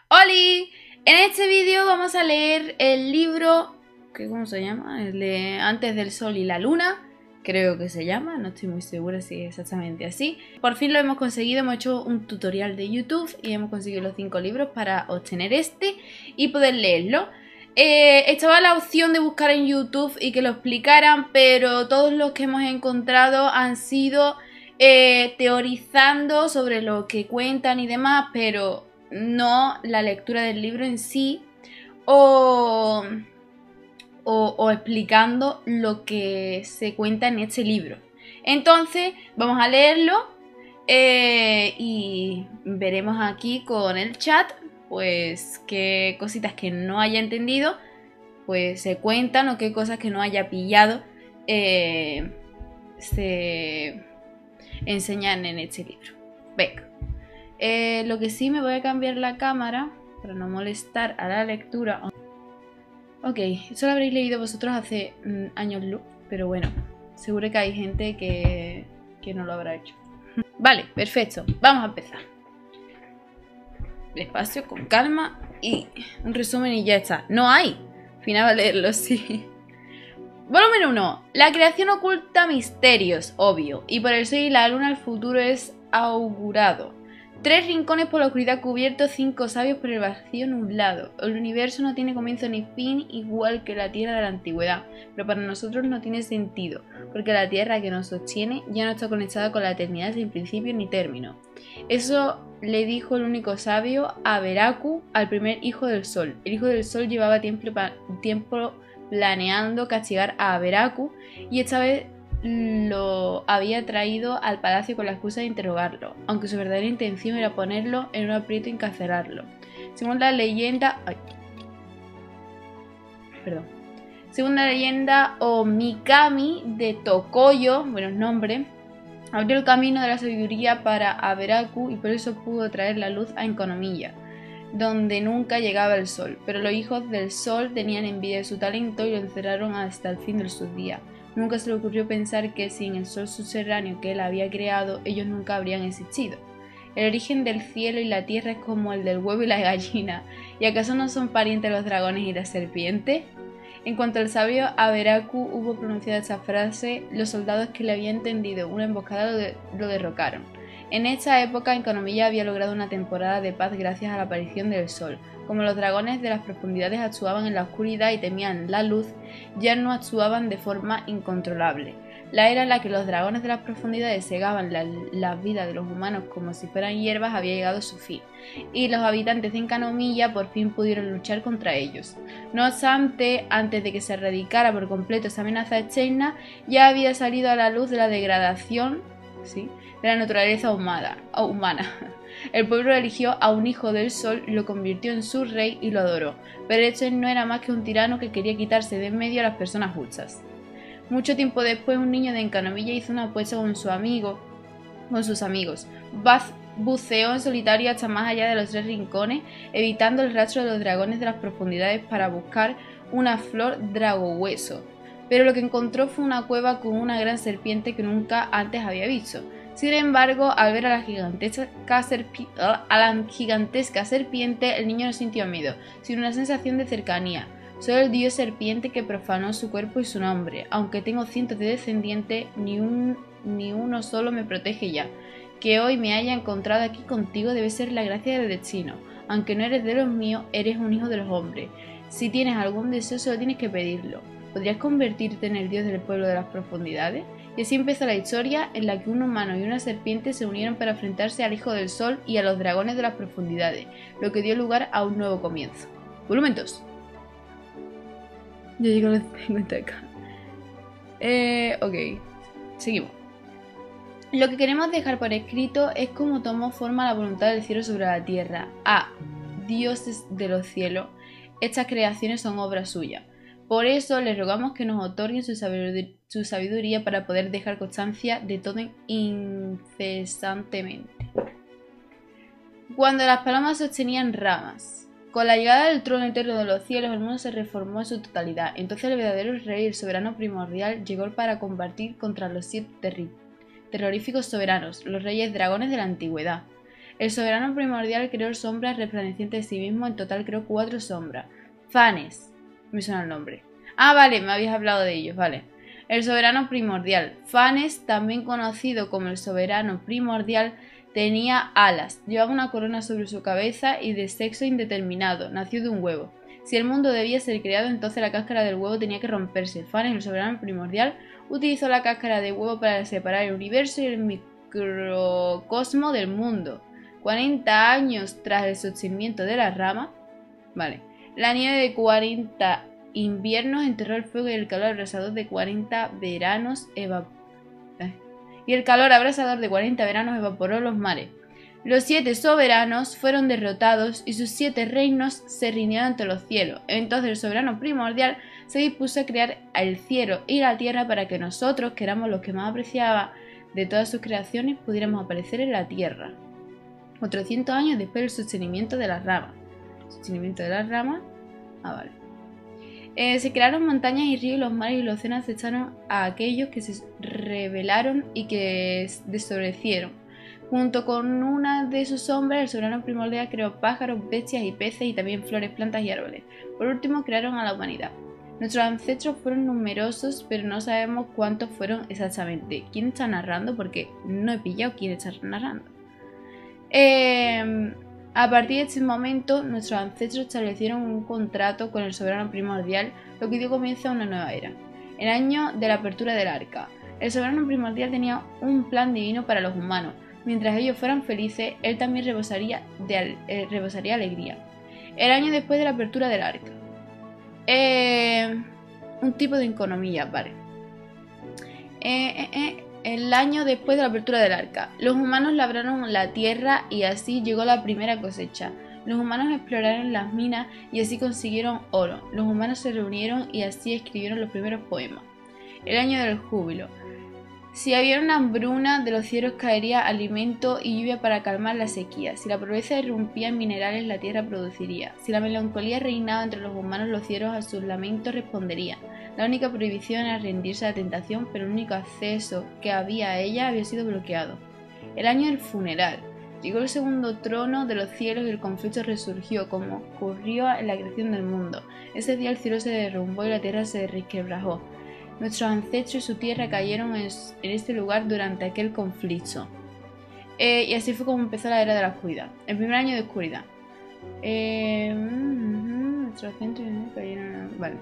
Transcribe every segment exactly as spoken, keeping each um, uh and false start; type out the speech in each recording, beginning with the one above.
¡Holi! En este vídeo vamos a leer el libro, ¿qué, ¿cómo se llama? El de Antes del Sol y la Luna, creo que se llama, no estoy muy segura si es exactamente así. Por fin lo hemos conseguido, hemos hecho un tutorial de YouTube y hemos conseguido los cinco libros para obtener este y poder leerlo. Eh, estaba la opción de buscar en YouTube y que lo explicaran, pero todos los que hemos encontrado han sido eh, teorizando sobre lo que cuentan y demás, pero no la lectura del libro en sí o, o, o explicando lo que se cuenta en este libro. Entonces vamos a leerlo eh, y veremos aquí con el chat pues qué cositas que no haya entendido pues se cuentan o qué cosas que no haya pillado eh, se enseñan en este libro. Venga. Eh, lo que sí, me voy a cambiar la cámara para no molestar a la lectura. Ok, eso lo habréis leído vosotros hace mm, años luz, pero bueno, seguro que hay gente que, que no lo habrá hecho. Vale, perfecto, vamos a empezar. Despacio, con calma y un resumen y ya está. No hay. Final a leerlo, sí. Volumen uno. La creación oculta misterios, obvio, y por el sol y la luna el futuro es augurado. Tres rincones por la oscuridad cubiertos, cinco sabios por el vacío nublado. El universo no tiene comienzo ni fin, igual que la tierra de la antigüedad, pero para nosotros no tiene sentido, porque la tierra que nos sostiene ya no está conectada con la eternidad sin principio ni término. Eso le dijo el único sabio a Veraku, al primer hijo del sol. El hijo del sol llevaba tiempo, tiempo planeando castigar a Veraku y esta vez lo había traído al palacio con la excusa de interrogarlo, aunque su verdadera intención era ponerlo en un aprieto y encarcelarlo. Según la leyenda... Ay. Perdón. Según la leyenda, Omikami de Tokoyo, buenos nombres, abrió el camino de la sabiduría para Averaku y por eso pudo traer la luz a Enconomiya, donde nunca llegaba el sol. Pero los hijos del sol tenían envidia de su talento y lo encerraron hasta el fin de sus días. Nunca se le ocurrió pensar que sin el sol subterráneo que él había creado, ellos nunca habrían existido. El origen del cielo y la tierra es como el del huevo y la gallina. ¿Y acaso no son parientes los dragones y las serpientes? En cuanto al sabio Averaku hubo pronunciado esta frase, los soldados que le habían tendido una emboscada lo, de lo derrocaron. En esta época, Enconomiya había logrado una temporada de paz gracias a la aparición del sol. Como los dragones de las profundidades actuaban en la oscuridad y temían la luz, ya no actuaban de forma incontrolable. La era en la que los dragones de las profundidades cegaban la, la vida de los humanos como si fueran hierbas había llegado a su fin, y los habitantes de Enconomiya por fin pudieron luchar contra ellos. No obstante, antes de que se erradicara por completo esa amenaza externa, ya había salido a la luz de la degradación, ¿sí?, de la naturaleza humana. humana. El pueblo eligió a un hijo del sol, lo convirtió en su rey y lo adoró, pero este no era más que un tirano que quería quitarse de en medio a las personas justas. Mucho tiempo después, un niño de Enconomiya hizo una apuesta con su amigo, con sus amigos. Baz buceó en solitario hasta más allá de los tres rincones, evitando el rastro de los dragones de las profundidades para buscar una flor dragohueso. Pero lo que encontró fue una cueva con una gran serpiente que nunca antes había visto. Sin embargo, al ver a la, gigantesca a la gigantesca serpiente, el niño no sintió miedo, sino una sensación de cercanía. Soy el dios serpiente que profanó su cuerpo y su nombre. Aunque tengo cientos de descendientes, ni, un, ni uno solo me protege ya. Que hoy me haya encontrado aquí contigo debe ser la gracia del destino. Aunque no eres de los míos, eres un hijo de los hombres. Si tienes algún deseo, solo tienes que pedirlo. ¿Podrías convertirte en el dios del pueblo de las profundidades? Y así empezó la historia en la que un humano y una serpiente se unieron para enfrentarse al hijo del sol y a los dragones de las profundidades, lo que dio lugar a un nuevo comienzo. Volumen dos. Ya llego a los cincuenta acá. Eh, ok, seguimos. Lo que queremos dejar por escrito es cómo tomó forma la voluntad del cielo sobre la tierra. A dioses de los cielos, estas creaciones son obra suya. Por eso les rogamos que nos otorguen su sabiduría, su sabiduría para poder dejar constancia de todo incesantemente. Cuando las palomas sostenían ramas. Con la llegada del trono eterno de los cielos, el mundo se reformó en su totalidad. Entonces el verdadero rey, el soberano primordial, llegó para combatir contra los siete terroríficos soberanos, los reyes dragones de la antigüedad. El soberano primordial creó sombras resplandecientes de sí mismo, en total creó cuatro sombras. Fanes, me suena el nombre. Ah, vale, me habías hablado de ellos, vale. El soberano primordial. Fanes, también conocido como el soberano primordial, tenía alas, llevaba una corona sobre su cabeza y de sexo indeterminado, nació de un huevo. Si el mundo debía ser creado, entonces la cáscara del huevo tenía que romperse. Fanes, el soberano primordial, utilizó la cáscara de huevo para separar el universo y el microcosmo del mundo. cuarenta años tras el surgimiento de la rama, vale, la nieve de cuarenta inviernos enterró el fuego y el calor abrasador de cuarenta veranos evaporó. Y el calor abrasador de cuarenta veranos evaporó los mares. Los siete soberanos fueron derrotados y sus siete reinos se rindieron ante los cielos. Entonces el soberano primordial se dispuso a crear el cielo y la tierra para que nosotros, que éramos los que más apreciaba de todas sus creaciones, pudiéramos aparecer en la tierra. cuatrocientos años después del sostenimiento de las ramas. Sostenimiento de las ramas. Ah, vale. Eh, se crearon montañas y ríos, y los mares y los océanos acecharon a aquellos que se rebelaron y que desobedecieron. Junto con una de sus sombras, el soberano primordial creó pájaros, bestias y peces, y también flores, plantas y árboles. Por último, crearon a la humanidad. Nuestros ancestros fueron numerosos, pero no sabemos cuántos fueron exactamente. ¿Quién está narrando? Porque no he pillado quién está narrando. Eh... A partir de este momento, nuestros ancestros establecieron un contrato con el soberano primordial, lo que dio comienzo a una nueva era. El año de la apertura del arca. El soberano primordial tenía un plan divino para los humanos. Mientras ellos fueran felices, él también rebosaría, de, eh, rebosaría alegría. El año después de la apertura del arca. Eh, un tipo de economía, vale. Eh, eh, eh. El año después de la apertura del arca, los humanos labraron la tierra y así llegó la primera cosecha. Los humanos exploraron las minas y así consiguieron oro. Los humanos se reunieron y así escribieron los primeros poemas. El año del júbilo. Si había una hambruna, de los cielos caería alimento y lluvia para calmar la sequía. Si la pobreza irrumpía en minerales, la tierra produciría. Si la melancolía reinaba entre los humanos, los cielos a sus lamentos responderían. La única prohibición era rendirse a la tentación, pero el único acceso que había a ella había sido bloqueado. El año del funeral. Llegó el segundo trono de los cielos y el conflicto resurgió, como ocurrió en la creación del mundo. Ese día el cielo se derrumbó y la tierra se resquebrajó. Nuestros ancestros y su tierra cayeron en este lugar durante aquel conflicto. Eh, y así fue como empezó la era de la oscuridad. El primer año de oscuridad. Eh, nuestros ancestros cayeron... Vale.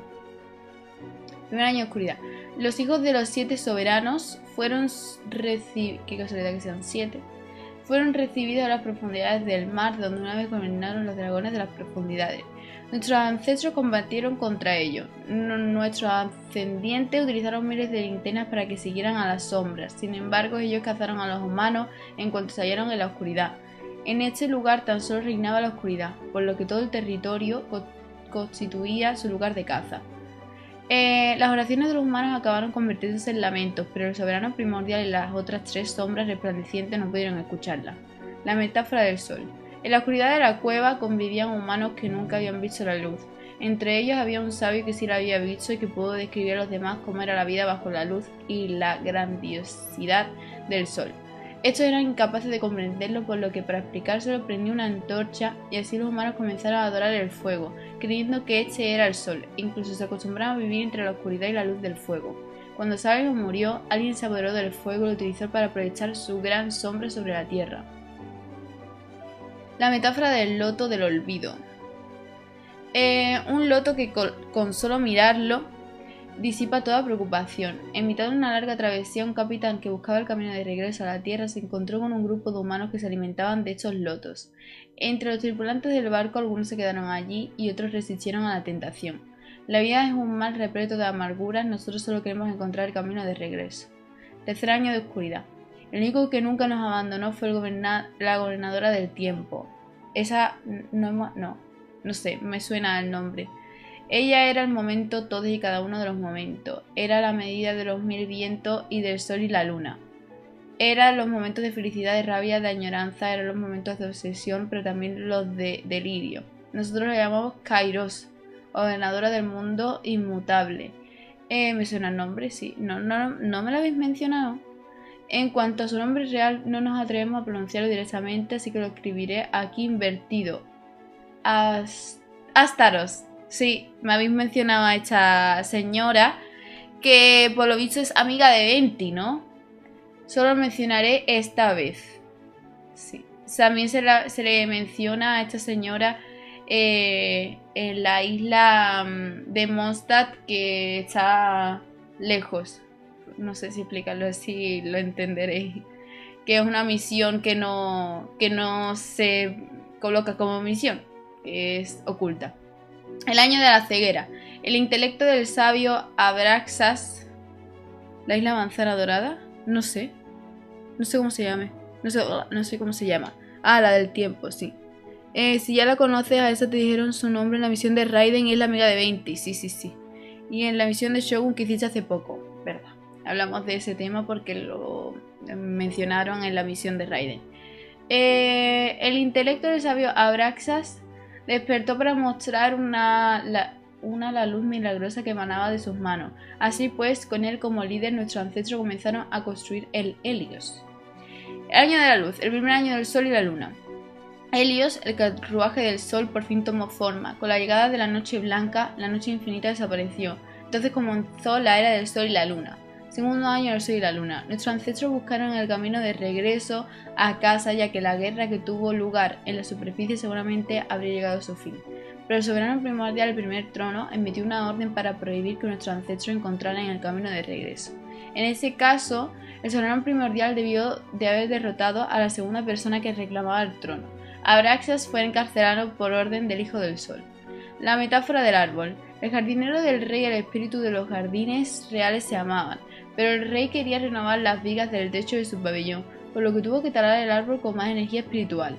Primer año de oscuridad. Los hijos de los siete soberanos fueron recibidos... Qué casualidad que sean siete. Fueron recibidos a las profundidades del mar, donde una vez gobernaron los dragones de las profundidades. Nuestros ancestros combatieron contra ellos. Nuestros ascendientes utilizaron miles de linternas para que siguieran a las sombras. Sin embargo, ellos cazaron a los humanos en cuanto se hallaron en la oscuridad. En este lugar tan solo reinaba la oscuridad, por lo que todo el territorio co constituía su lugar de caza. Eh, las oraciones de los humanos acabaron convirtiéndose en lamentos, pero el soberano primordial y las otras tres sombras resplandecientes no pudieron escucharlas. La metáfora del sol. En la oscuridad de la cueva convivían humanos que nunca habían visto la luz. Entre ellos había un sabio que sí la había visto y que pudo describir a los demás cómo era la vida bajo la luz y la grandiosidad del sol. Estos eran incapaces de comprenderlo, por lo que para explicárselo prendió una antorcha y así los humanos comenzaron a adorar el fuego, creyendo que este era el sol. Incluso se acostumbraron a vivir entre la oscuridad y la luz del fuego. Cuando Sabio murió, alguien se apoderó del fuego y lo utilizó para proyectar su gran sombra sobre la tierra. La metáfora del loto del olvido. Eh, un loto que con, con solo mirarlo disipa toda preocupación. En mitad de una larga travesía, un capitán que buscaba el camino de regreso a la tierra se encontró con un grupo de humanos que se alimentaban de estos lotos. Entre los tripulantes del barco, algunos se quedaron allí y otros resistieron a la tentación. La vida es un mar repleto de amarguras, nosotros solo queremos encontrar el camino de regreso. Tercer año de oscuridad. El único que nunca nos abandonó fue el goberna la gobernadora del tiempo. Esa no, no, no sé, me suena el nombre. Ella era el momento, todos y cada uno de los momentos. Era la medida de los mil vientos y del sol y la luna. Eran los momentos de felicidad, de rabia, de añoranza, eran los momentos de obsesión, pero también los de delirio. Nosotros la llamamos Kairos, ordenadora del mundo inmutable. Eh, ¿Me suena el nombre? Sí. No, no, no me lo habéis mencionado. En cuanto a su nombre real, no nos atrevemos a pronunciarlo directamente, así que lo escribiré aquí invertido. As Astaros. Sí, me habéis mencionado a esta señora, que por lo visto es amiga de Venti, ¿no? Solo lo mencionaré esta vez. Sí. También se, la, se le menciona a esta señora eh, en la isla um, de Mondstadt, que está lejos. No sé si explicarlo así, lo entenderéis. Que es una misión que no, que no se coloca como misión, que es oculta. El año de la ceguera. El intelecto del sabio Abraxas. ¿La isla manzana dorada? No sé. No sé cómo se llame. No sé, no sé cómo se llama. Ah, la del tiempo, sí. Eh, si ya la conoces, a esa te dijeron su nombre en la misión de Raiden y es la amiga de Venti. Sí, sí, sí. Y en la misión de Shogun que hiciste hace poco, ¿verdad? Hablamos de ese tema porque lo mencionaron en la misión de Raiden. Eh, el intelecto del sabio Abraxas despertó para mostrar una la, una la luz milagrosa que emanaba de sus manos. Así pues, con él como líder, nuestros ancestros comenzaron a construir el Helios. El año de la luz, el primer año del sol y la luna. Helios, el carruaje del sol, por fin tomó forma. Con la llegada de la noche blanca, la noche infinita desapareció. Entonces comenzó la era del sol y la luna. Segundo año del sol y la luna. Nuestros ancestros buscaron el camino de regreso a casa, ya que la guerra que tuvo lugar en la superficie seguramente habría llegado a su fin. Pero el soberano primordial, el primer trono, emitió una orden para prohibir que nuestros ancestros encontraran el camino de regreso. En ese caso, el soberano primordial debió de haber derrotado a la segunda persona que reclamaba el trono. Abraxas fue encarcelado por orden del Hijo del Sol. La metáfora del árbol. El jardinero del rey y el espíritu de los jardines reales se amaban, pero el rey quería renovar las vigas del techo de su pabellón, por lo que tuvo que talar el árbol con más energía espiritual.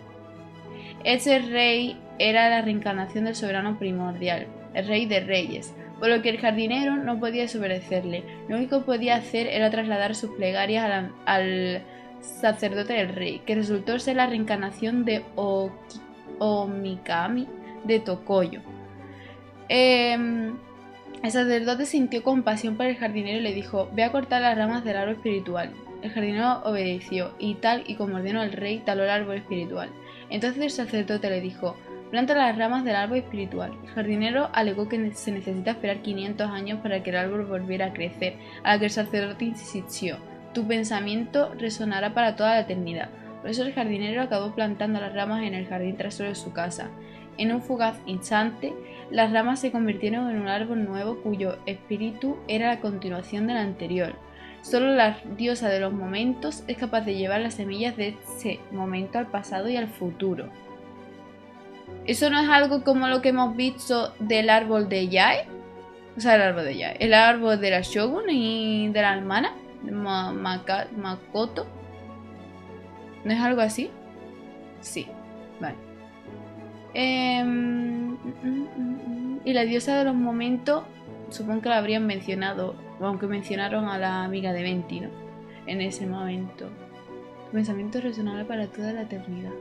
Ese rey era la reencarnación del soberano primordial, el rey de reyes, por lo que el jardinero no podía desobedecerle. Lo único que podía hacer era trasladar sus plegarias al, al sacerdote del rey, que resultó ser la reencarnación de Oki, Omikami de Tokoyo. Eh, el sacerdote sintió compasión por el jardinero y le dijo: ve a cortar las ramas del árbol espiritual. El jardinero obedeció, y tal y como ordenó el rey, taló el árbol espiritual. Entonces el sacerdote le dijo: planta las ramas del árbol espiritual. El jardinero alegó que se necesita esperar quinientos años para que el árbol volviera a crecer, a la que el sacerdote insistió: tu pensamiento resonará para toda la eternidad. Por eso el jardinero acabó plantando las ramas en el jardín trasero de su casa. En un fugaz instante, las ramas se convirtieron en un árbol nuevo cuyo espíritu era la continuación del anterior. Solo la diosa de los momentos es capaz de llevar las semillas de ese momento al pasado y al futuro. ¿Eso no es algo como lo que hemos visto del árbol de Yae? O sea, el árbol de Yae. El árbol de la Shogun y de la hermana, de Ma Maka Makoto. ¿No es algo así? Sí, vale. Eh, y la diosa de los momentos, supongo que la habrían mencionado, aunque mencionaron a la amiga de Venti, ¿no? En ese momento. Tu pensamiento resonará para toda la eternidad.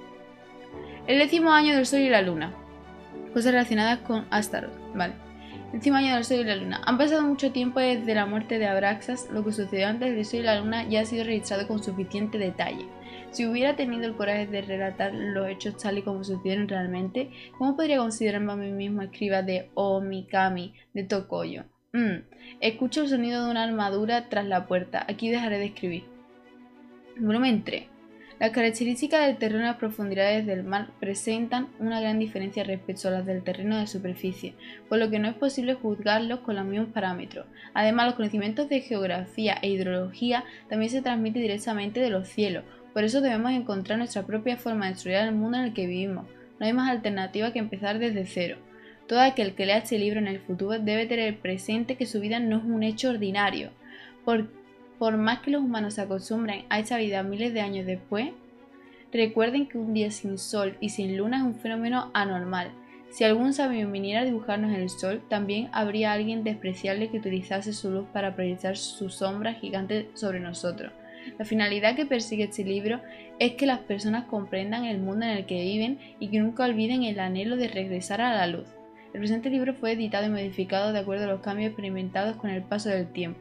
El décimo año del sol y la luna. Cosas relacionadas con Astaroth, vale. El décimo año del sol y la luna. Han pasado mucho tiempo desde la muerte de Abraxas. Lo que sucedió antes del sol y la luna ya ha sido registrado con suficiente detalle. Si hubiera tenido el coraje de relatar los hechos tal y como sucedieron realmente, ¿cómo podría considerarme a mí mismo escriba de Omikami de Tokoyo? Mm. Escucho el sonido de una armadura tras la puerta. Aquí dejaré de escribir. Volumen tres. Las características del terreno y las profundidades del mar presentan una gran diferencia respecto a las del terreno de superficie, por lo que no es posible juzgarlos con los mismos parámetros. Además, los conocimientos de geografía e hidrología también se transmiten directamente de los cielos, por eso debemos encontrar nuestra propia forma de estudiar el mundo en el que vivimos. No hay más alternativa que empezar desde cero. Todo aquel que lea este libro en el futuro debe tener presente que su vida no es un hecho ordinario. Por Por más que los humanos se acostumbren a esta vida miles de años después, recuerden que un día sin sol y sin luna es un fenómeno anormal. Si algún sabio viniera a dibujarnos el sol, también habría alguien despreciable que utilizase su luz para proyectar su sombra gigante sobre nosotros. La finalidad que persigue este libro es que las personas comprendan el mundo en el que viven y que nunca olviden el anhelo de regresar a la luz. El presente libro fue editado y modificado de acuerdo a los cambios experimentados con el paso del tiempo.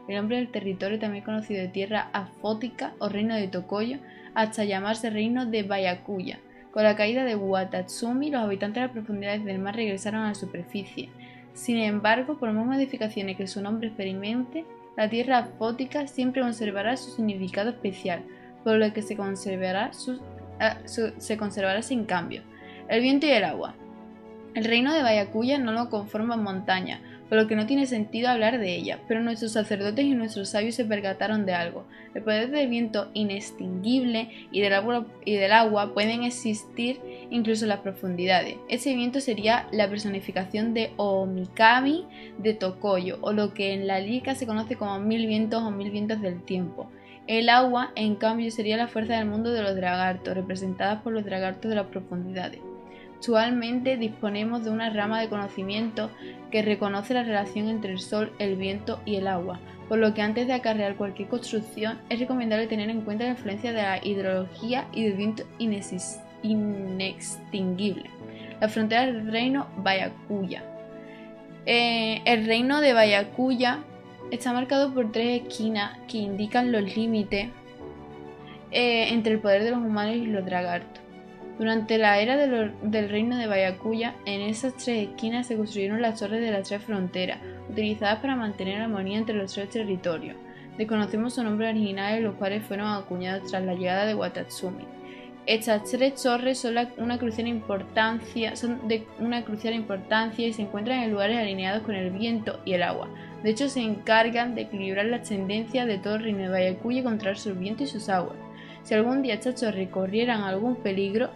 el nombre del territorio, también conocido de tierra afótica o reino de Tokoyo, hasta llamarse reino de Byakuya. Con la caída de Watatsumi, los habitantes de las profundidades del mar regresaron a la superficie. Sin embargo, por más modificaciones que su nombre experimente, la tierra afótica siempre conservará su significado especial, por lo que se conservará, su, uh, su, se conservará sin cambio. El viento y el agua. El reino de Byakuya no lo conforman montaña, por lo que no tiene sentido hablar de ella, pero nuestros sacerdotes y nuestros sabios se percataron de algo. El poder del viento inextinguible y del agua, y del agua pueden existir incluso en las profundidades. Ese viento sería la personificación de Omikami de Tokoyo, o lo que en la lírica se conoce como mil vientos o mil vientos del tiempo. El agua, en cambio, sería la fuerza del mundo de los dragartos, representadas por los dragartos de las profundidades. Actualmente disponemos de una rama de conocimiento que reconoce la relación entre el sol, el viento y el agua, por lo que antes de acarrear cualquier construcción es recomendable tener en cuenta la influencia de la hidrología y del viento inextinguible. La frontera del reino Byakuya. Eh, el reino de Byakuya está marcado por tres esquinas que indican los límites eh, entre el poder de los humanos y los dragartos. Durante la era de lo, del reino de Byakuya, en esas tres esquinas se construyeron las torres de las tres fronteras, utilizadas para mantener armonía entre los tres territorios. Desconocemos sus nombres originales, los cuales fueron acuñados tras la llegada de Watatsumi. Estas tres torres son, la, una crucial importancia, son de una crucial importancia y se encuentran en lugares alineados con el viento y el agua. De hecho, se encargan de equilibrar las tendencias de todo el reino de Byakuya y controlar su viento y sus aguas. Si algún día estas torres corrieran algún peligro,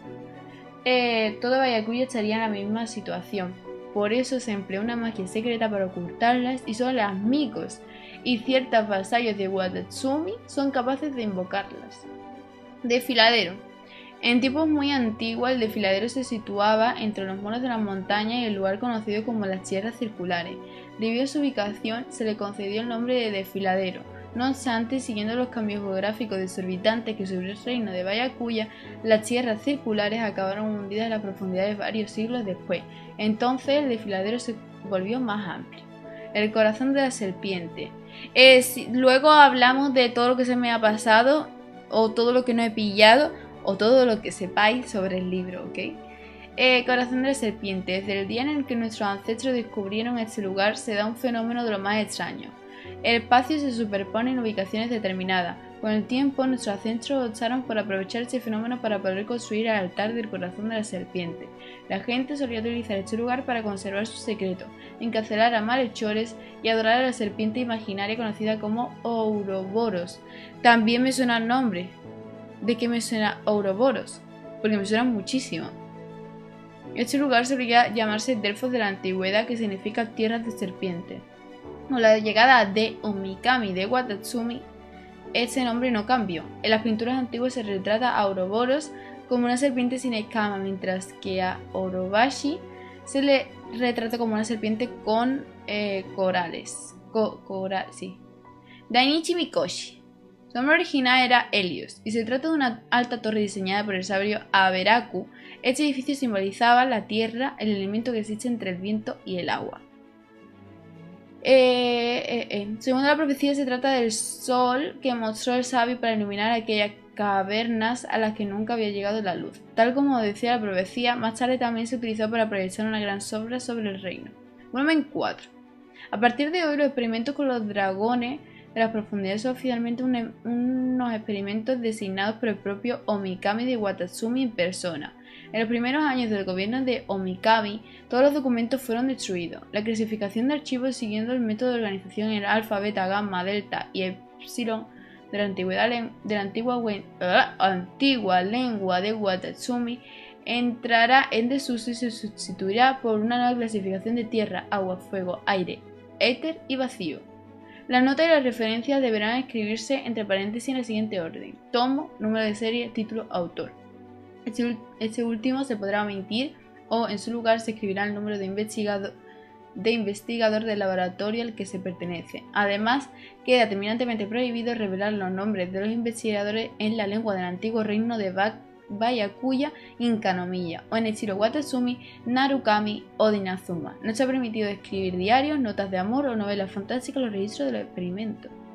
eh, todo Byakuya estaría en la misma situación. Por eso se emplea una magia secreta para ocultarlas y solo las Mikos y ciertos vasallos de Watatsumi son capaces de invocarlas. Desfiladero. En tiempos muy antiguos, el desfiladero se situaba entre los moros de las montañas y el lugar conocido como las tierras circulares. Debido a su ubicación, se le concedió el nombre de desfiladero. No obstante, siguiendo los cambios geográficos desorbitantes que sufrió el reino de Byakuya, las tierras circulares acabaron hundidas en las profundidades varios siglos después. Entonces el desfiladero se volvió más amplio. El corazón de la serpiente. Eh, si, luego hablamos de todo lo que se me ha pasado, o todo lo que no he pillado, o todo lo que sepáis sobre el libro, ¿ok? Eh, corazón de la serpiente. Desde el día en el que nuestros ancestros descubrieron este lugar, se da un fenómeno de lo más extraño. El espacio se superpone en ubicaciones determinadas. Con el tiempo, nuestros ancestros optaron por aprovechar este fenómeno para poder construir el altar del corazón de la serpiente. La gente solía utilizar este lugar para conservar su secreto, encarcelar a malhechores y adorar a la serpiente imaginaria conocida como Ouroboros. También me suena el nombre. ¿De qué me suena Ouroboros? Porque me suena muchísimo. Este lugar solía llamarse Delfos de la Antigüedad, que significa tierras de serpiente. Con la llegada de Omikami de Watatsumi, ese nombre no cambió. En las pinturas antiguas se retrata a Ouroboros como una serpiente sin escama, mientras que a Orobashi se le retrata como una serpiente con eh, corales. Co coral, sí. Dainichi Mikoshi. Su nombre original era Helios, y se trata de una alta torre diseñada por el sabio Aberaku. Este edificio simbolizaba la tierra, el elemento que existe entre el viento y el agua. Eh, eh, eh. Según la profecía, se trata del sol que mostró el sabio para iluminar aquellas cavernas a las que nunca había llegado la luz. Tal como decía la profecía, más tarde también se utilizó para proyectar una gran sombra sobre el reino. Volumen cuatro. A partir de hoy, los experimentos con los dragones de las profundidades son oficialmente un, unos experimentos designados por el propio Omikami de Watatsumi en persona. En los primeros años del gobierno de Omikami, todos los documentos fueron destruidos. La clasificación de archivos siguiendo el método de organización en alfa, beta, gamma, delta y epsilon de la, antigüedad, de la antigua, uh, antigua lengua de Watatsumi entrará en desuso y se sustituirá por una nueva clasificación de tierra, agua, fuego, aire, éter y vacío. Las notas y las referencias deberán escribirse entre paréntesis en el siguiente orden: tomo, número de serie, título, autor. Este, este último se podrá omitir o en su lugar se escribirá el número de investigador, de investigador del laboratorio al que se pertenece. Además, queda terminantemente prohibido revelar los nombres de los investigadores en la lengua del antiguo reino de Byakuya Inkanomiya o en el estilo Watatsumi, Narukami o Dinazuma. No está permitido escribir diarios, notas de amor o novelas fantásticas en los registros de los experimentos.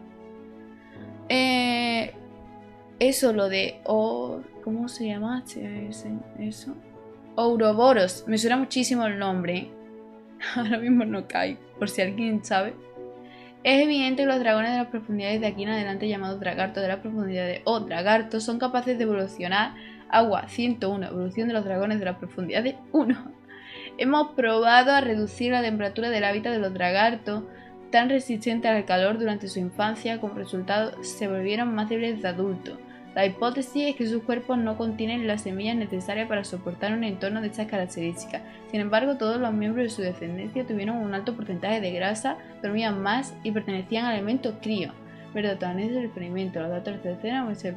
Eh, eso, lo de... Oh, ¿cómo se llama? Eso. Ouroboros. Me suena muchísimo el nombre. ¿eh? Ahora mismo no cae, por si alguien sabe. Es evidente que los dragones de las profundidades de aquí en adelante, llamados dragartos de las profundidades o dragartos, son capaces de evolucionar. Agua ciento uno. Evolución de los dragones de las profundidades uno. Hemos probado a reducir la temperatura del hábitat de los dragartos, tan resistentes al calor durante su infancia. Como resultado, se volvieron más débiles de adultos. La hipótesis es que sus cuerpos no contienen las semillas necesarias para soportar un entorno de estas características. Sin embargo, todos los miembros de su descendencia tuvieron un alto porcentaje de grasa, dormían más y pertenecían al elemento crío. Verdad, también es el experimento. Los datos terceros pues,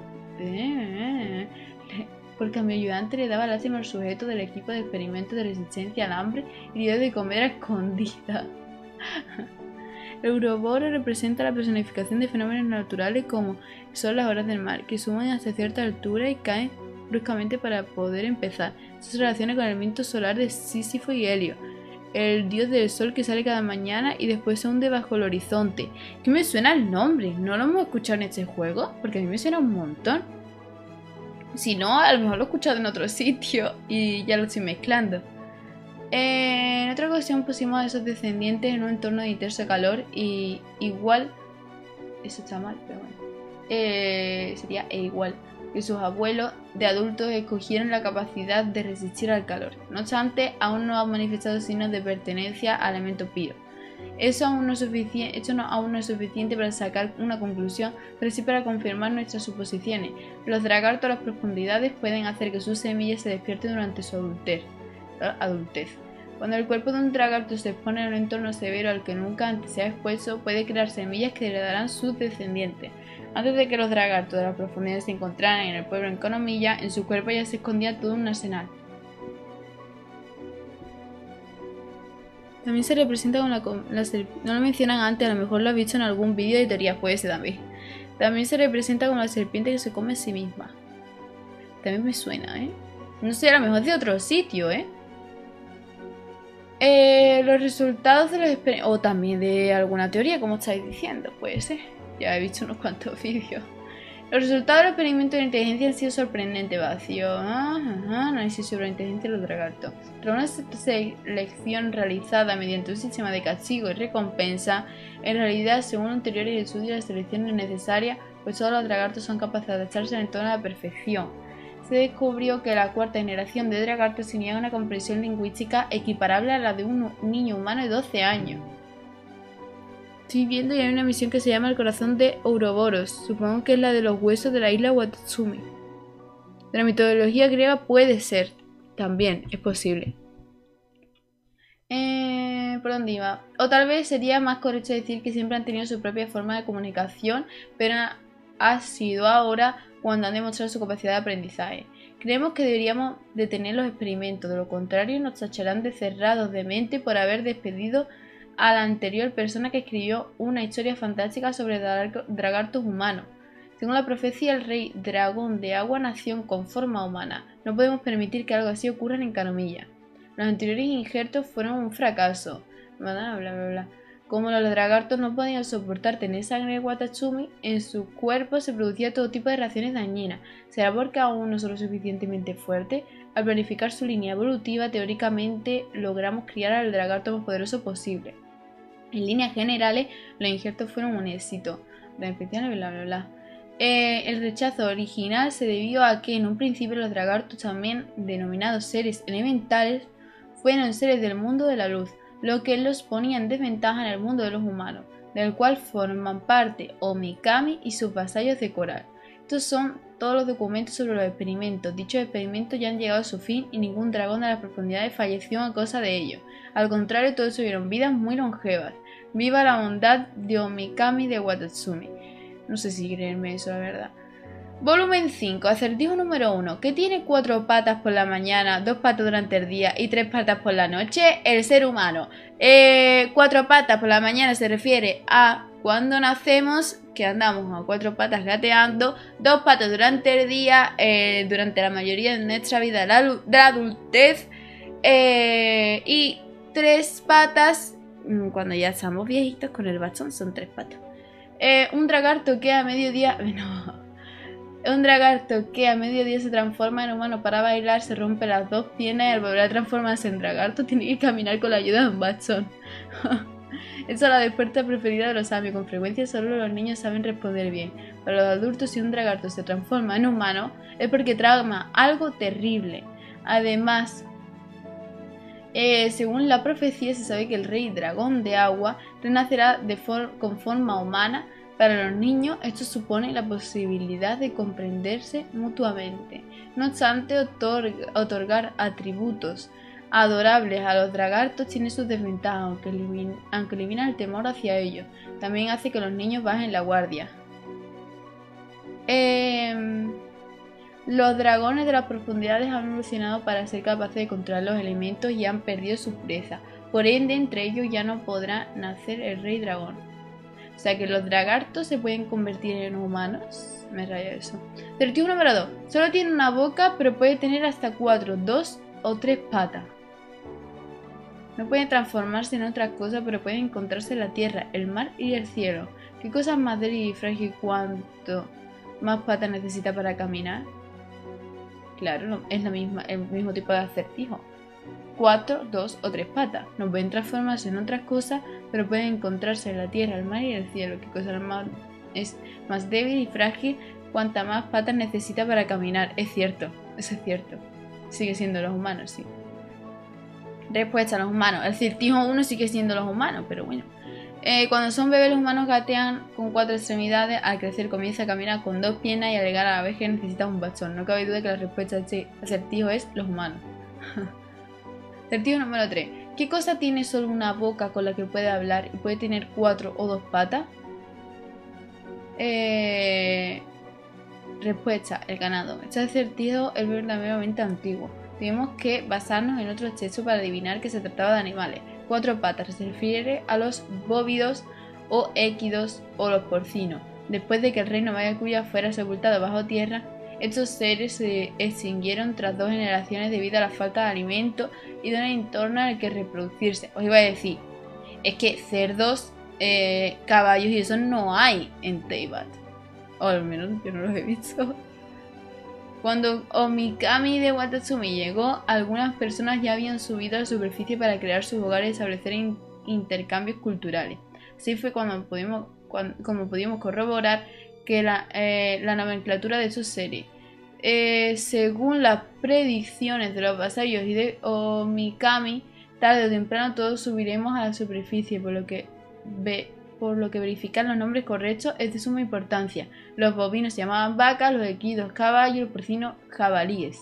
porque a mi ayudante le daba lástima al sujeto del equipo de experimento de resistencia al hambre y le dio de comer a escondidas. El Ouroboros representa la personificación de fenómenos naturales como son las olas del mar, que suben hasta cierta altura y caen bruscamente para poder empezar. Esto se relaciona con el viento solar de Sísifo y Helio, el dios del sol que sale cada mañana y después se hunde bajo el horizonte. ¿Qué me suena el nombre? ¿No lo hemos escuchado en este juego? Porque a mí me suena un montón. Si no, a lo mejor lo he escuchado en otro sitio y ya lo estoy mezclando. Eh, en otra ocasión pusimos a esos descendientes en un entorno de intenso calor y igual, eso está mal, pero bueno, eh, sería e igual que sus abuelos de adultos escogieron la capacidad de resistir al calor. No obstante, aún no han manifestado signos de pertenencia al elemento piro. Eso aún no es suficiente, esto no, aún no es suficiente para sacar una conclusión, pero sí para confirmar nuestras suposiciones. Los dragartos a las profundidades pueden hacer que sus semillas se despierten durante su adultez. adultez. Cuando el cuerpo de un dragarto se expone a un entorno severo al que nunca antes se ha expuesto, puede crear semillas que heredarán sus descendientes. Antes de que los dragartos de las profundidades se encontraran en el pueblo en Economilla, en su cuerpo ya se escondía todo un arsenal. También se representa con la, la no lo mencionan antes, a lo mejor lo has visto en algún vídeo de teoría, puede ser también. También se representa con la serpiente que se come a sí misma. También me suena, ¿eh? No sé, a lo mejor de otro sitio, ¿eh? Eh, los resultados de los experimentos, o también de alguna teoría, como estáis diciendo, puede ser. Ya he visto unos cuantos vídeos. Los resultados del experimento de inteligencia han sido sorprendentes. Vacío, ajá, análisis sobre la inteligencia de los dragartos. Tras una selección realizada mediante un sistema de castigo y recompensa, en realidad, según anteriores estudios, la selección es necesaria, pues todos los dragartos son capaces de adaptarse al entorno a la perfección. Se descubrió que la cuarta generación de dragartos tenía una comprensión lingüística equiparable a la de un niño humano de doce años. Estoy viendo y hay una misión que se llama el corazón de Ouroboros. Supongo que es la de los huesos de la isla Watatsumi. De la mitología griega puede ser. También es posible. Eh, ¿Por dónde iba? O tal vez sería más correcto decir que siempre han tenido su propia forma de comunicación, pero ha sido ahora cuando han demostrado su capacidad de aprendizaje. Creemos que deberíamos detener los experimentos, de lo contrario nos tacharán de cerrados de mente por haber despedido a la anterior persona que escribió una historia fantástica sobre dragartos humanos. Según la profecía, el rey dragón de agua nació con forma humana. No podemos permitir que algo así ocurra en Economilla. Los anteriores injertos fueron un fracaso. Bla, bla, bla, bla. Como los dragartos no podían soportar tener sangre de Watatsumi, en su cuerpo se producía todo tipo de reacciones dañinas. ¿Será porque aún no son lo suficientemente fuertes? Al planificar su línea evolutiva, teóricamente logramos criar al dragarto más poderoso posible. En líneas generales, los injertos fueron un éxito. Bla, bla, bla, bla. Eh, el rechazo original se debió a que en un principio los dragartos, también denominados seres elementales, fueron seres del mundo de la luz, lo que los ponía en desventaja en el mundo de los humanos, del cual forman parte Omikami y sus vasallos de coral. Estos son todos los documentos sobre los experimentos. Dichos experimentos ya han llegado a su fin y ningún dragón de las profundidades falleció a causa de ello. Al contrario, todos tuvieron vidas muy longevas. ¡Viva la bondad de Omikami de Watatsumi! No sé si creerme eso, la verdad. Volumen cinco. Acertijo número uno. ¿Qué tiene cuatro patas por la mañana, dos patas durante el día y tres patas por la noche? El ser humano. Eh, cuatro patas por la mañana se refiere a cuando nacemos, que andamos a cuatro patas gateando. Dos patas durante el día, eh, durante la mayoría de nuestra vida de la, de la adultez. Eh, y tres patas cuando ya estamos viejitos con el bastón, son tres patas. Eh, un dragarto que a mediodía... No. Un dragarto que a mediodía se transforma en humano para bailar, se rompe las dos piernas y al volver a transformarse en dragarto tiene que caminar con la ayuda de un bastón. Esa es la respuesta preferida de los sabios. Con frecuencia solo los niños saben responder bien. Para los adultos, si un dragarto se transforma en humano es porque trama algo terrible. Además, eh, según la profecía, se sabe que el rey dragón de agua renacerá de for con forma humana. Para los niños, esto supone la posibilidad de comprenderse mutuamente. No obstante, otorga, otorgar atributos adorables a los dragartos tiene sus desventajas, aunque elimina, aunque elimina el temor hacia ellos. También hace que los niños bajen la guardia. Eh, los dragones de las profundidades han evolucionado para ser capaces de controlar los elementos y han perdido su pureza. Por ende, entre ellos ya no podrá nacer el rey dragón. O sea que los dragartos se pueden convertir en humanos. Me raya eso. Certijo número dos. Solo tiene una boca, pero puede tener hasta cuatro, dos o tres patas. No puede transformarse en otras cosas, pero puede encontrarse en la tierra, el mar y el cielo. ¿Qué cosa es más débil y frágil cuanto más patas necesita para caminar? Claro, es la misma, el mismo tipo de acertijo. Cuatro, dos o tres patas. No pueden transformarse en otras cosas, pero pueden encontrarse en la tierra, el mar y el cielo. ¿Qué cosa más, es más débil y frágil cuanta más patas necesita para caminar? Es cierto, eso es cierto. Sigue siendo los humanos, sí. Respuesta a los humanos. El certijo uno sigue siendo los humanos, pero bueno. Eh, cuando son bebés, los humanos gatean con cuatro extremidades. Al crecer comienza a caminar con dos piernas y al llegar a la vejez necesita un bastón. No cabe duda que la respuesta a este acertijo es los humanos. Acertijo número tres. ¿Qué cosa tiene solo una boca con la que puede hablar y puede tener cuatro o dos patas? Eh... Respuesta, el ganado. Este acertijo es verdaderamente antiguo. Tuvimos que basarnos en otro texto para adivinar que se trataba de animales. Cuatro patas se refiere a los bóvidos o équidos o los porcinos. Después de que el reino Byakuya fuera sepultado bajo tierra, estos seres se extinguieron tras dos generaciones debido a la falta de alimento y de un entorno en el que reproducirse. Os iba a decir, es que cerdos, eh, caballos y eso no hay en Teyvat. O al menos yo no los he visto. Cuando Omikami de Watatsumi llegó, algunas personas ya habían subido a la superficie para crear sus hogares y establecer in intercambios culturales. Así fue cuando pudimos, cuando, como pudimos corroborar que la, eh, la nomenclatura de esos seres. Eh, según las predicciones de los vasallos y de Omikami, tarde o temprano todos subiremos a la superficie, por lo que ve. Por lo que verificar los nombres correctos es de suma importancia. Los bovinos se llamaban vacas, los equinos caballos, los porcinos jabalíes.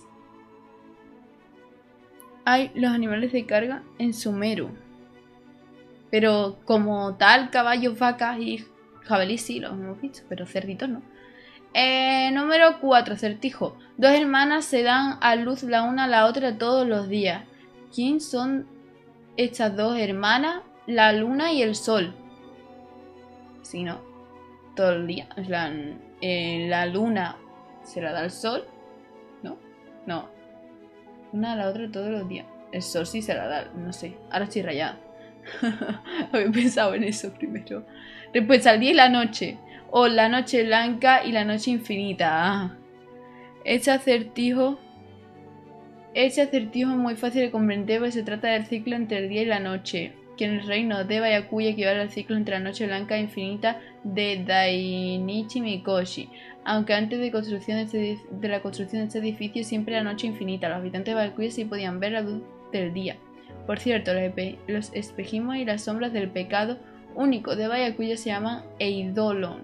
Hay los animales de carga en Sumeru. Pero como tal, caballos, vacas y jabalíes sí los hemos visto, pero cerditos no. Eh, número cuatro, acertijo. Dos hermanas se dan a luz la una a la otra todos los días. ¿Quién son estas dos hermanas? La luna y el sol. Si no, todo el día. En plan, eh, la luna se la da el sol, ¿no? No. Una a la otra todos los días. El sol sí se la da, no sé. Ahora estoy rayada. Había pensado en eso primero. Respuesta, al día y la noche. O la noche blanca y la noche infinita. Ah. Este acertijo. Este acertijo es muy fácil de comprender porque se trata del ciclo entre el día y la noche, que en el reino de Byakuya equivale al ciclo entre la noche blanca e infinita de Dainichi Mikoshi. Aunque antes de, construcción de, este, de la construcción de este edificio siempre era noche infinita, los habitantes de Byakuya sí podían ver la luz del día. Por cierto, los, espe los espejismos y las sombras del pecado único de Byakuya se llaman Eidolon.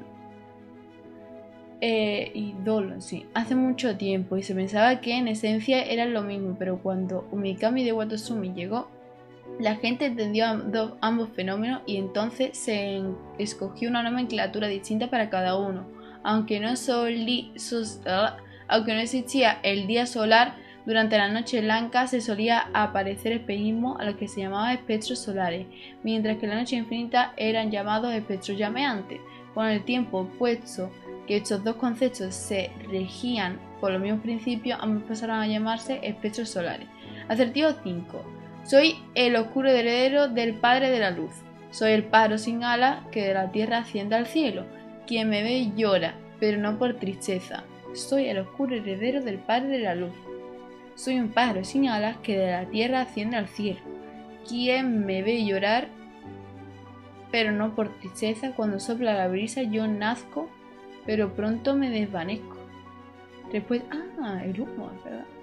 Eh, Eidolon, sí. Hace mucho tiempo y se pensaba que en esencia eran lo mismo, pero cuando Omikami de Watatsumi llegó, la gente entendió ambos fenómenos y entonces se escogió una nomenclatura distinta para cada uno. Aunque no, soli, sus, uh, aunque no existía el día solar, durante la noche blanca se solía aparecer espejismo a los que se llamaban espectros solares, mientras que la noche infinita eran llamados espectros llameantes. Con el tiempo, puesto que estos dos conceptos se regían por los mismos principios, ambos pasaron a llamarse espectros solares. Acertijo cinco. Soy el oscuro heredero del Padre de la Luz. Soy el pájaro sin alas que de la tierra asciende al cielo. Quien me ve llora, pero no por tristeza. Soy el oscuro heredero del Padre de la Luz. Soy un pájaro sin alas que de la tierra asciende al cielo. Quien me ve llorar, pero no por tristeza. Cuando sopla la brisa yo nazco, pero pronto me desvanezco. Después... Ah, el humo, es verdad.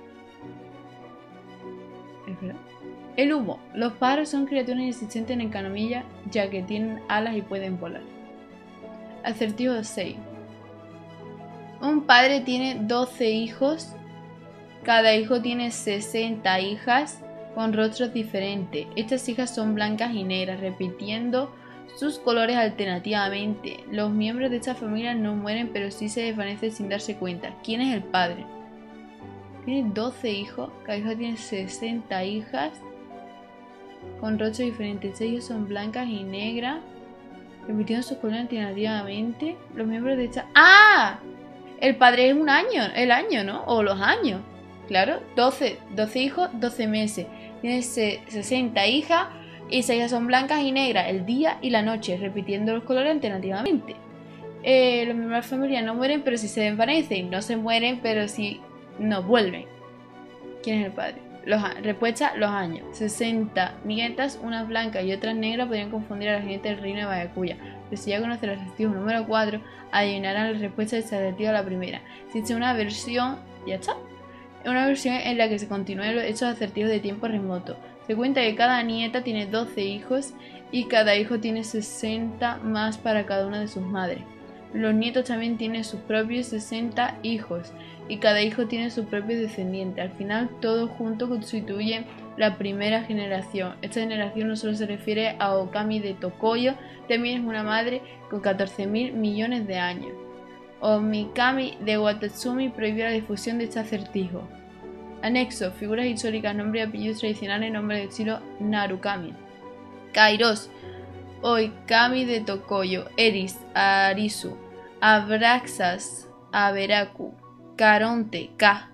Es verdad. El humo. Los pájaros son criaturas inexistentes en Encanomilla, ya que tienen alas y pueden volar. Acertijo seis. Un padre tiene doce hijos. Cada hijo tiene sesenta hijas con rostros diferentes. Estas hijas son blancas y negras, repitiendo sus colores alternativamente. Los miembros de esta familia no mueren, pero sí se desvanecen sin darse cuenta. ¿Quién es el padre? Tiene doce hijos. Cada hijo tiene sesenta hijas con rostros diferentes. Estas hijas son blancas y negras, repitiendo sus colores alternativamente. Los miembros de esta... ¡Ah! El padre es un año, el año, ¿no? O los años. Claro, doce, doce hijos, doce meses. Tiene sesenta hijas y esas hijas son blancas y negras, el día y la noche, repitiendo los colores alternativamente. Eh, los miembros de la familia no mueren, pero sí se desvanecen. No se mueren, pero sí no vuelven. ¿Quién es el padre? Los, respuesta, los años. sesenta nietas, unas blancas y otras negras, podrían confundir a la gente del reino de Byakuya. Pero si ya conoce el acertijo número cuatro, adivinarán la respuesta del acertijo a la primera. Existe una versión, ya está, una versión en la que se continúan estos acertijos de tiempo remoto. Se cuenta que cada nieta tiene doce hijos y cada hijo tiene sesenta más para cada una de sus madres. Los nietos también tienen sus propios sesenta hijos y cada hijo tiene su propio descendiente. Al final, todos juntos constituyen la primera generación. Esta generación no solo se refiere a Okami de Tokoyo, también es una madre con catorce mil millones de años. Omikami de Watatsumi prohibió la difusión de este acertijo. Anexo: figuras históricas, nombres y apellidos tradicionales, nombre del estilo Narukami. Kairos: Oikami de Tokoyo, Eris, Arisu, Abraxas, Aberaku, Caronte, K.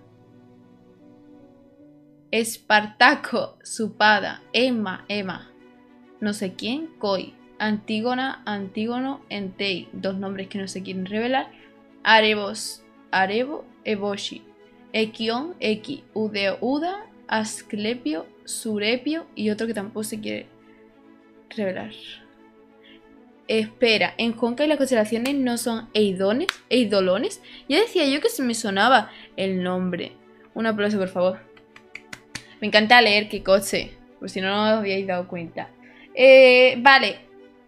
Espartaco, Supada, Emma, Emma, no sé quién, Koi, Antígona, Antígono, Entei, dos nombres que no se quieren revelar, Arebos, Arebo, Eboshi, Ekion, Eki, Udeo, Uda, Asclepio, Surepio y otro que tampoco se quiere revelar. Espera, en Honkai las constelaciones no son eidones, eidolones. Ya decía yo que se me sonaba el nombre. Un aplauso, por favor. Me encanta leer Kikotse, por si no os habíais dado cuenta. Eh, vale.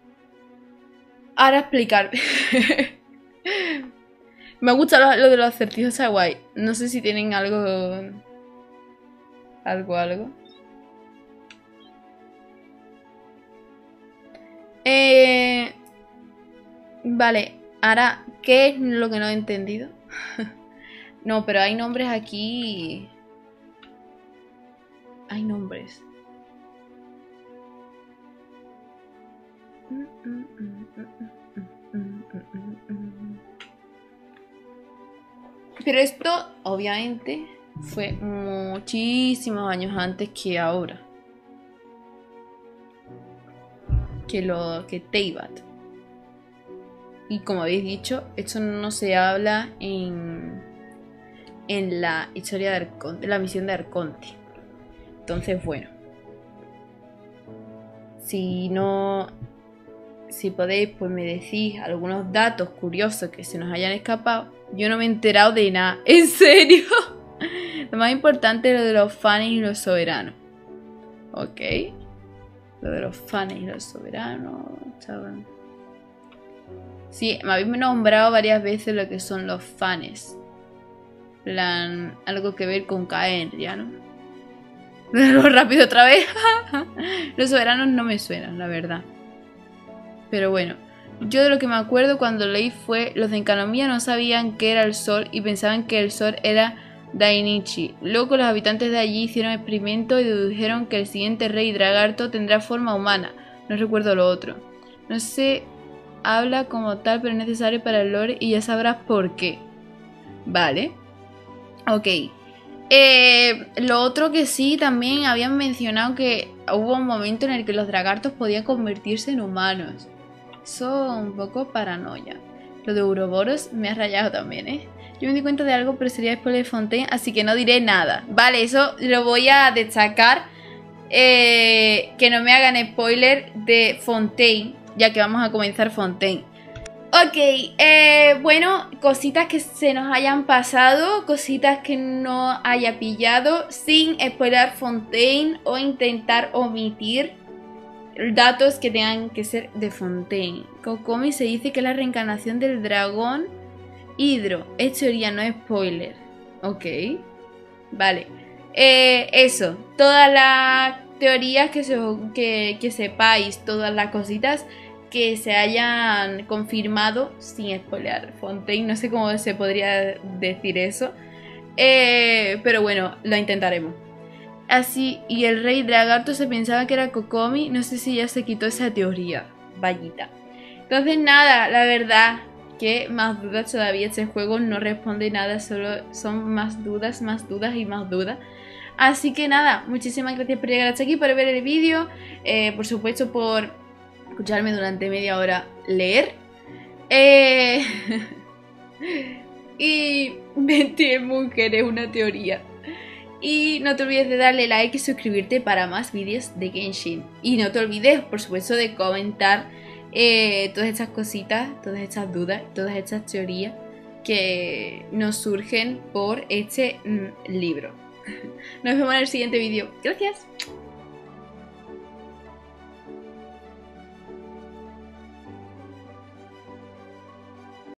Ahora explicar. Me gusta lo, lo de los acertijos, está guay. No sé si tienen algo... Algo, algo. Eh, vale, ahora, ¿qué es lo que no he entendido? No, pero hay nombres aquí. Hay nombres. Pero esto, obviamente, fue muchísimos años antes que ahora. Que lo que Teyvat. Y como habéis dicho, esto no se habla en en la historia de Arconte, la misión de Arconte. Entonces, bueno, si no, si podéis, pues me decís algunos datos curiosos que se nos hayan escapado. Yo no me he enterado de nada, en serio. Lo más importante es lo de los fanes y los soberanos. Ok. Lo de los fanes y los soberanos. ¿Saben? Sí, me habéis nombrado varias veces lo que son los fanes. Plan, algo que ver con caer, ya, ¿no? Rápido otra vez. Los soberanos no me suenan, la verdad. Pero bueno, yo de lo que me acuerdo cuando leí fue: los de Enkanomiya no sabían qué era el sol y pensaban que el sol era Dainichi. Luego los habitantes de allí hicieron experimentos y dedujeron que el siguiente rey Dragarto tendrá forma humana. No recuerdo lo otro. No se habla como tal, pero es necesario para el lore y ya sabrás por qué. Vale. Ok. Eh, lo otro que sí, también habían mencionado que hubo un momento en el que los Dragartos podían convertirse en humanos. Eso un poco paranoia. Lo de Ouroboros me ha rayado también, ¿eh? Yo me di cuenta de algo, pero sería spoiler de Fontaine, así que no diré nada. Vale, eso lo voy a destacar. Eh, que no me hagan spoiler de Fontaine, ya que vamos a comenzar Fontaine. Ok, eh, bueno, cositas que se nos hayan pasado, cositas que no haya pillado, sin spoiler Fontaine o intentar omitir datos que tengan que ser de Fontaine. Kokomi se dice que es la reencarnación del dragón Hidro. Es teoría, no es spoiler. Ok, vale. Eh, eso, todas las teorías que, se, que, que sepáis, todas las cositas que se hayan confirmado sin spoilear Fontaine, no sé cómo se podría decir eso, eh, pero bueno, lo intentaremos. Así, y el rey Dragarto se pensaba que era Kokomi, no sé si ya se quitó esa teoría, vallita. Entonces nada, la verdad que más dudas todavía, este juego no responde nada, solo son más dudas, más dudas y más dudas. Así que nada, muchísimas gracias por llegar hasta aquí, por ver el vídeo, eh, por supuesto por escucharme durante media hora leer. Eh... y veinte mujeres, una teoría. Y no te olvides de darle like y suscribirte para más vídeos de Genshin. Y no te olvides, por supuesto, de comentar eh, todas estas cositas, todas estas dudas, todas estas teorías que nos surgen por este mm, libro. Nos vemos en el siguiente vídeo. Gracias.